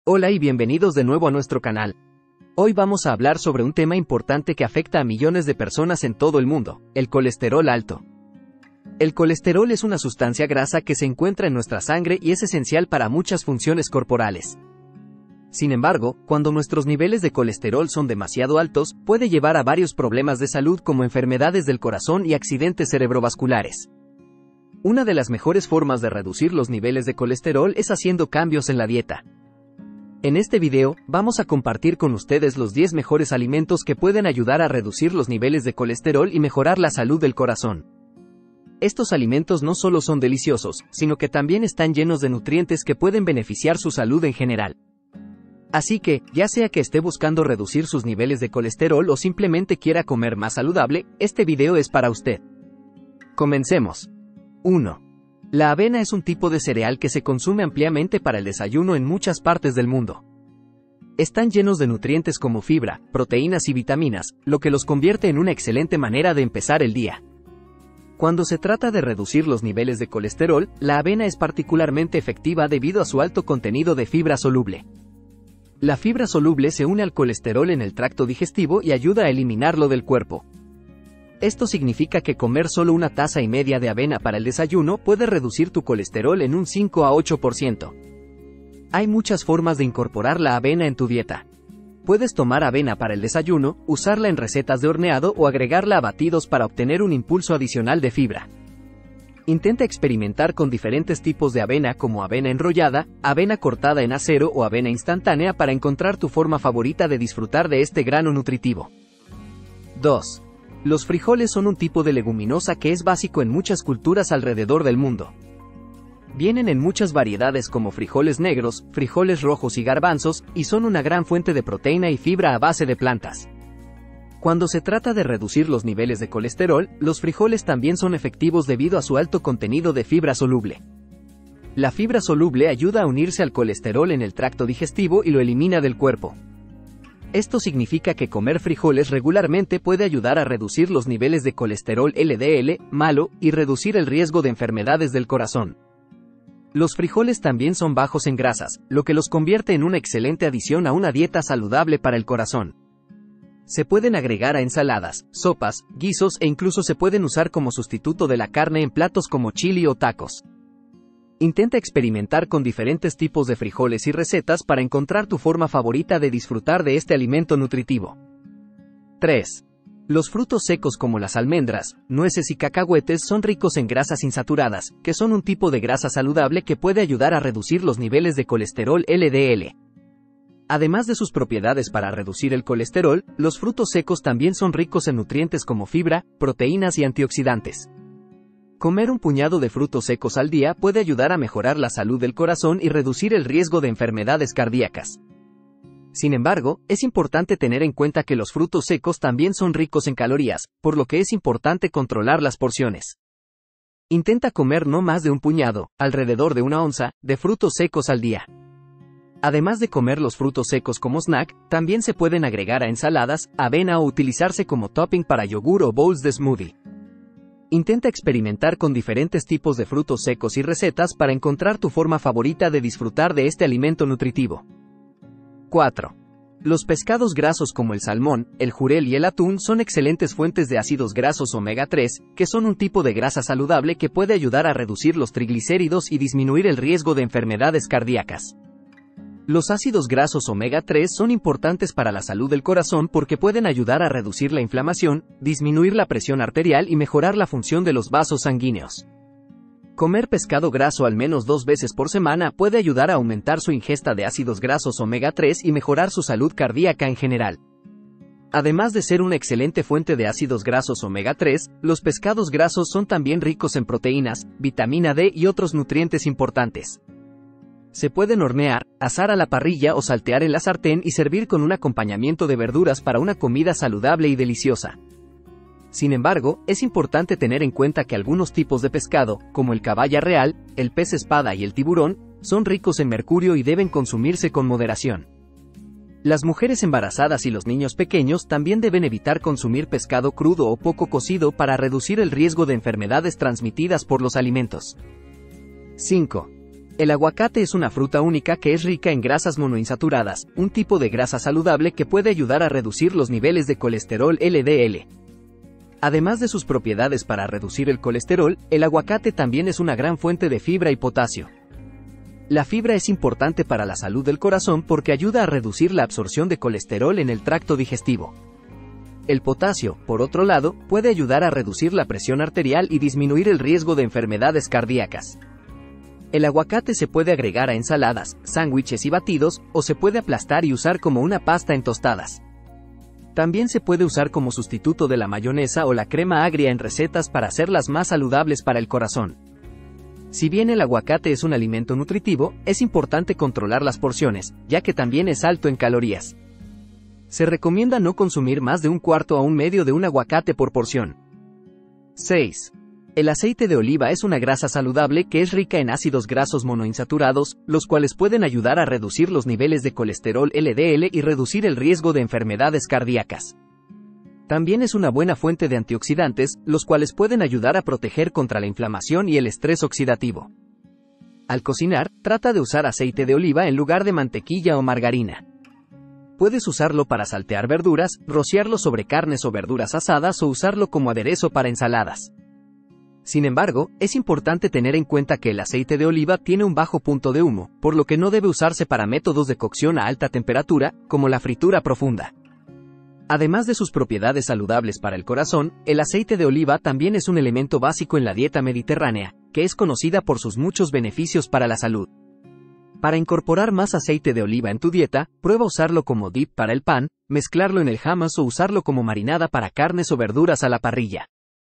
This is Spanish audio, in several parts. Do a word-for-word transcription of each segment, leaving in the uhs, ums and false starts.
Hola y bienvenidos de nuevo a nuestro canal. Hoy vamos a hablar sobre un tema importante que afecta a millones de personas en todo el mundo, el colesterol alto. El colesterol es una sustancia grasa que se encuentra en nuestra sangre y es esencial para muchas funciones corporales. Sin embargo, cuando nuestros niveles de colesterol son demasiado altos, puede llevar a varios problemas de salud como enfermedades del corazón y accidentes cerebrovasculares. Una de las mejores formas de reducir los niveles de colesterol es haciendo cambios en la dieta. En este video, vamos a compartir con ustedes los diez mejores alimentos que pueden ayudar a reducir los niveles de colesterol y mejorar la salud del corazón. Estos alimentos no solo son deliciosos, sino que también están llenos de nutrientes que pueden beneficiar su salud en general. Así que, ya sea que esté buscando reducir sus niveles de colesterol o simplemente quiera comer más saludable, este video es para usted. Comencemos. uno. La avena es un tipo de cereal que se consume ampliamente para el desayuno en muchas partes del mundo. Están llenos de nutrientes como fibra, proteínas y vitaminas, lo que los convierte en una excelente manera de empezar el día. Cuando se trata de reducir los niveles de colesterol, la avena es particularmente efectiva debido a su alto contenido de fibra soluble. La fibra soluble se une al colesterol en el tracto digestivo y ayuda a eliminarlo del cuerpo. Esto significa que comer solo una taza y media de avena para el desayuno puede reducir tu colesterol en un cinco a ocho por ciento. Hay muchas formas de incorporar la avena en tu dieta. Puedes tomar avena para el desayuno, usarla en recetas de horneado o agregarla a batidos para obtener un impulso adicional de fibra. Intenta experimentar con diferentes tipos de avena como avena enrollada, avena cortada en acero o avena instantánea para encontrar tu forma favorita de disfrutar de este grano nutritivo. dos. Los frijoles son un tipo de leguminosa que es básico en muchas culturas alrededor del mundo. Vienen en muchas variedades como frijoles negros, frijoles rojos y garbanzos, y son una gran fuente de proteína y fibra a base de plantas. Cuando se trata de reducir los niveles de colesterol, los frijoles también son efectivos debido a su alto contenido de fibra soluble. La fibra soluble ayuda a unirse al colesterol en el tracto digestivo y lo elimina del cuerpo. Esto significa que comer frijoles regularmente puede ayudar a reducir los niveles de colesterol L D L, malo, y reducir el riesgo de enfermedades del corazón. Los frijoles también son bajos en grasas, lo que los convierte en una excelente adición a una dieta saludable para el corazón. Se pueden agregar a ensaladas, sopas, guisos e incluso se pueden usar como sustituto de la carne en platos como chili o tacos. Intenta experimentar con diferentes tipos de frijoles y recetas para encontrar tu forma favorita de disfrutar de este alimento nutritivo. tres. Los frutos secos como las almendras, nueces y cacahuetes son ricos en grasas insaturadas, que son un tipo de grasa saludable que puede ayudar a reducir los niveles de colesterol L D L. Además de sus propiedades para reducir el colesterol, los frutos secos también son ricos en nutrientes como fibra, proteínas y antioxidantes. Comer un puñado de frutos secos al día puede ayudar a mejorar la salud del corazón y reducir el riesgo de enfermedades cardíacas. Sin embargo, es importante tener en cuenta que los frutos secos también son ricos en calorías, por lo que es importante controlar las porciones. Intenta comer no más de un puñado, alrededor de una onza, de frutos secos al día. Además de comer los frutos secos como snack, también se pueden agregar a ensaladas, avena o utilizarse como topping para yogur o bowls de smoothie. Intenta experimentar con diferentes tipos de frutos secos y recetas para encontrar tu forma favorita de disfrutar de este alimento nutritivo. cuatro. Los pescados grasos como el salmón, el jurel y el atún son excelentes fuentes de ácidos grasos omega tres, que son un tipo de grasa saludable que puede ayudar a reducir los triglicéridos y disminuir el riesgo de enfermedades cardíacas. Los ácidos grasos omega tres son importantes para la salud del corazón porque pueden ayudar a reducir la inflamación, disminuir la presión arterial y mejorar la función de los vasos sanguíneos. Comer pescado graso al menos dos veces por semana puede ayudar a aumentar su ingesta de ácidos grasos omega tres y mejorar su salud cardíaca en general. Además de ser una excelente fuente de ácidos grasos omega tres, los pescados grasos son también ricos en proteínas, vitamina D y otros nutrientes importantes. Se pueden hornear, asar a la parrilla o saltear en la sartén y servir con un acompañamiento de verduras para una comida saludable y deliciosa. Sin embargo, es importante tener en cuenta que algunos tipos de pescado, como el caballa real, el pez espada y el tiburón, son ricos en mercurio y deben consumirse con moderación. Las mujeres embarazadas y los niños pequeños también deben evitar consumir pescado crudo o poco cocido para reducir el riesgo de enfermedades transmitidas por los alimentos. cinco. El aguacate es una fruta única que es rica en grasas monoinsaturadas, un tipo de grasa saludable que puede ayudar a reducir los niveles de colesterol L D L. Además de sus propiedades para reducir el colesterol, el aguacate también es una gran fuente de fibra y potasio. La fibra es importante para la salud del corazón porque ayuda a reducir la absorción de colesterol en el tracto digestivo. El potasio, por otro lado, puede ayudar a reducir la presión arterial y disminuir el riesgo de enfermedades cardíacas. El aguacate se puede agregar a ensaladas, sándwiches y batidos, o se puede aplastar y usar como una pasta en tostadas. También se puede usar como sustituto de la mayonesa o la crema agria en recetas para hacerlas más saludables para el corazón. Si bien el aguacate es un alimento nutritivo, es importante controlar las porciones, ya que también es alto en calorías. Se recomienda no consumir más de un cuarto a un medio de un aguacate por porción. seis. El aceite de oliva es una grasa saludable que es rica en ácidos grasos monoinsaturados, los cuales pueden ayudar a reducir los niveles de colesterol L D L y reducir el riesgo de enfermedades cardíacas. También es una buena fuente de antioxidantes, los cuales pueden ayudar a proteger contra la inflamación y el estrés oxidativo. Al cocinar, trata de usar aceite de oliva en lugar de mantequilla o margarina. Puedes usarlo para saltear verduras, rociarlo sobre carnes o verduras asadas o usarlo como aderezo para ensaladas. Sin embargo, es importante tener en cuenta que el aceite de oliva tiene un bajo punto de humo, por lo que no debe usarse para métodos de cocción a alta temperatura, como la fritura profunda. Además de sus propiedades saludables para el corazón, el aceite de oliva también es un elemento básico en la dieta mediterránea, que es conocida por sus muchos beneficios para la salud. Para incorporar más aceite de oliva en tu dieta, prueba usarlo como dip para el pan, mezclarlo en el hummus o usarlo como marinada para carnes o verduras a la parrilla.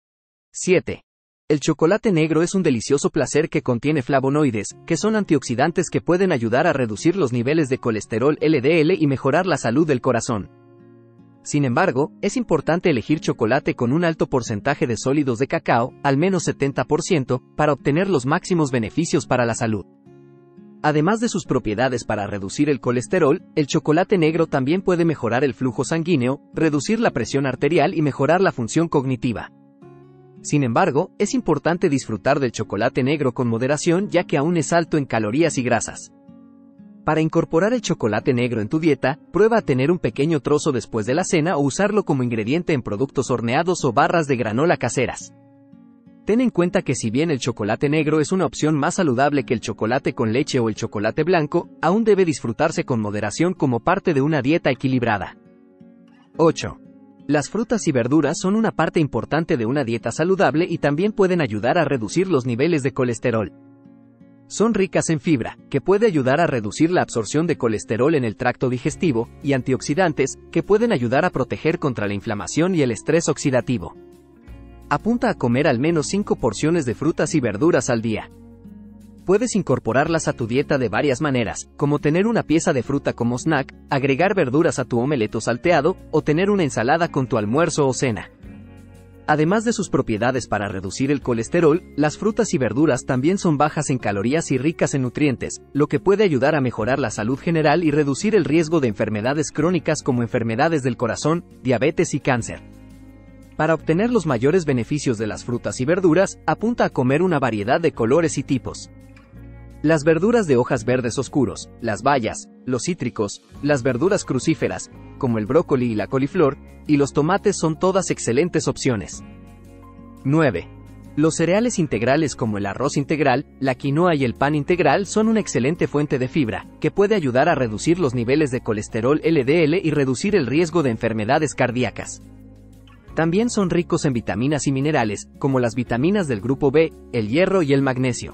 siete. El chocolate negro es un delicioso placer que contiene flavonoides, que son antioxidantes que pueden ayudar a reducir los niveles de colesterol L D L y mejorar la salud del corazón. Sin embargo, es importante elegir chocolate con un alto porcentaje de sólidos de cacao, al menos setenta por ciento, para obtener los máximos beneficios para la salud. Además de sus propiedades para reducir el colesterol, el chocolate negro también puede mejorar el flujo sanguíneo, reducir la presión arterial y mejorar la función cognitiva. Sin embargo, es importante disfrutar del chocolate negro con moderación ya que aún es alto en calorías y grasas. Para incorporar el chocolate negro en tu dieta, prueba a tener un pequeño trozo después de la cena o usarlo como ingrediente en productos horneados o barras de granola caseras. Ten en cuenta que si bien el chocolate negro es una opción más saludable que el chocolate con leche o el chocolate blanco, aún debe disfrutarse con moderación como parte de una dieta equilibrada. ocho. Las frutas y verduras son una parte importante de una dieta saludable y también pueden ayudar a reducir los niveles de colesterol. Son ricas en fibra, que puede ayudar a reducir la absorción de colesterol en el tracto digestivo, y antioxidantes, que pueden ayudar a proteger contra la inflamación y el estrés oxidativo. Apunta a comer al menos cinco porciones de frutas y verduras al día. Puedes incorporarlas a tu dieta de varias maneras, como tener una pieza de fruta como snack, agregar verduras a tu omeleto salteado, o tener una ensalada con tu almuerzo o cena. Además de sus propiedades para reducir el colesterol, las frutas y verduras también son bajas en calorías y ricas en nutrientes, lo que puede ayudar a mejorar la salud general y reducir el riesgo de enfermedades crónicas como enfermedades del corazón, diabetes y cáncer. Para obtener los mayores beneficios de las frutas y verduras, apunta a comer una variedad de colores y tipos. Las verduras de hojas verdes oscuros, las bayas, los cítricos, las verduras crucíferas, como el brócoli y la coliflor, y los tomates son todas excelentes opciones. nueve. Los cereales integrales como el arroz integral, la quinoa y el pan integral son una excelente fuente de fibra, que puede ayudar a reducir los niveles de colesterol L D L y reducir el riesgo de enfermedades cardíacas. También son ricos en vitaminas y minerales, como las vitaminas del grupo B, el hierro y el magnesio.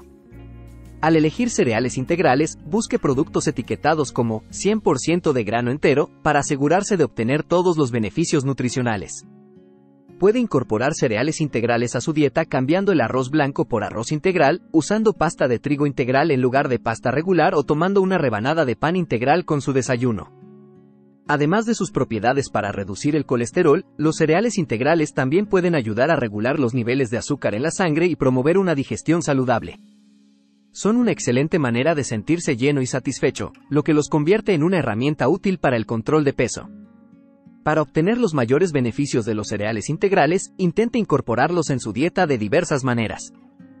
Al elegir cereales integrales, busque productos etiquetados como cien por ciento de grano entero, para asegurarse de obtener todos los beneficios nutricionales. Puede incorporar cereales integrales a su dieta cambiando el arroz blanco por arroz integral, usando pasta de trigo integral en lugar de pasta regular o tomando una rebanada de pan integral con su desayuno. Además de sus propiedades para reducir el colesterol, los cereales integrales también pueden ayudar a regular los niveles de azúcar en la sangre y promover una digestión saludable. Son una excelente manera de sentirse lleno y satisfecho, lo que los convierte en una herramienta útil para el control de peso. Para obtener los mayores beneficios de los cereales integrales, intente incorporarlos en su dieta de diversas maneras.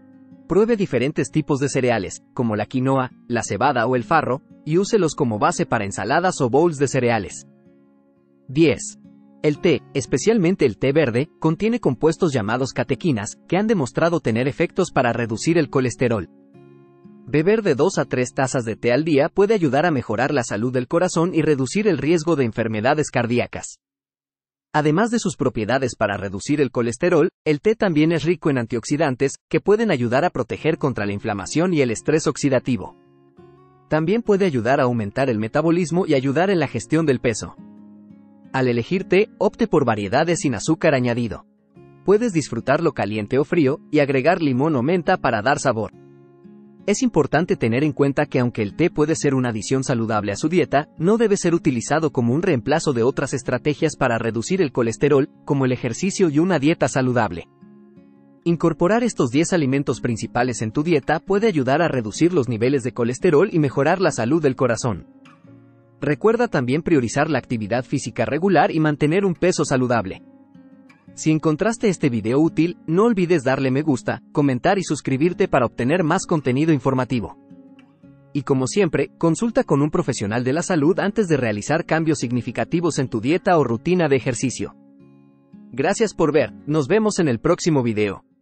Pruebe diferentes tipos de cereales, como la quinoa, la cebada o el farro, y úselos como base para ensaladas o bowls de cereales. diez. El té, especialmente el té verde, contiene compuestos llamados catequinas, que han demostrado tener efectos para reducir el colesterol. Beber de dos a tres tazas de té al día puede ayudar a mejorar la salud del corazón y reducir el riesgo de enfermedades cardíacas. Además de sus propiedades para reducir el colesterol, el té también es rico en antioxidantes, que pueden ayudar a proteger contra la inflamación y el estrés oxidativo. También puede ayudar a aumentar el metabolismo y ayudar en la gestión del peso. Al elegir té, opte por variedades sin azúcar añadido. Puedes disfrutarlo caliente o frío, y agregar limón o menta para dar sabor. Es importante tener en cuenta que aunque el té puede ser una adición saludable a su dieta, no debe ser utilizado como un reemplazo de otras estrategias para reducir el colesterol, como el ejercicio y una dieta saludable. Incorporar estos diez alimentos principales en tu dieta puede ayudar a reducir los niveles de colesterol y mejorar la salud del corazón. Recuerda también priorizar la actividad física regular y mantener un peso saludable. Si encontraste este video útil, no olvides darle me gusta, comentar y suscribirte para obtener más contenido informativo. Y como siempre, consulta con un profesional de la salud antes de realizar cambios significativos en tu dieta o rutina de ejercicio. Gracias por ver, nos vemos en el próximo video.